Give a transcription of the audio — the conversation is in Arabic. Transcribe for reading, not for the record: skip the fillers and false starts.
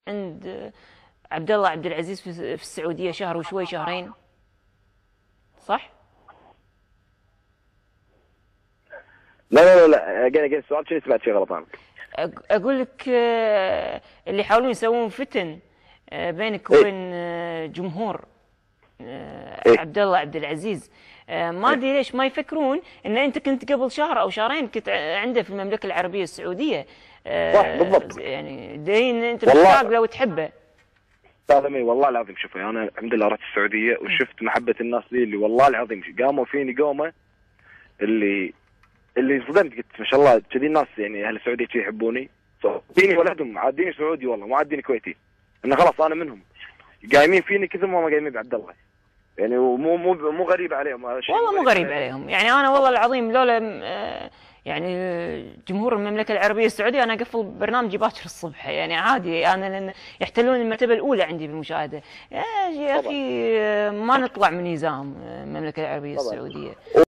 عند عبد الله عبد العزيز في السعودية شهر وشوي، شهرين، صح؟ لا قال السؤال شنو، سمعت شيء غلط عنك. أقول لك اللي يحاولون يسوون فتن بينك إيه؟ وبين جمهور إيه؟ عبد الله عبد العزيز، ما ادري ليش ما يفكرون ان انت كنت قبل شهر او شهرين كنت عنده في المملكه العربيه السعوديه. صح بالضبط. يعني دليل ان انت والله مشتاق له وتحبه. استاذ امين والله العظيم، شوفي انا الحمد لله رحت السعوديه وشفت محبه الناس لي، اللي والله العظيم قاموا فيني قومه اللي صدمت، قلت ما شاء الله كذي الناس، يعني اهل السعوديه كذي يحبوني، فيني ولدهم عاديني سعودي والله مو عاديني كويتي، انه خلاص انا منهم، قايمين فيني كثر ما هم قايمين بعبد الله، يعني مو غريب عليهم هذا الشيء. والله مو غريب عليهم، يعني انا والله العظيم لولا يعني جمهور المملكه العربيه السعوديه انا اقفل برنامجي باكر الصبح، يعني عادي انا، لان يحتلون المرتبه الاولى عندي بالمشاهده. يا اخي ما نطلع من نظام المملكه العربيه السعوديه.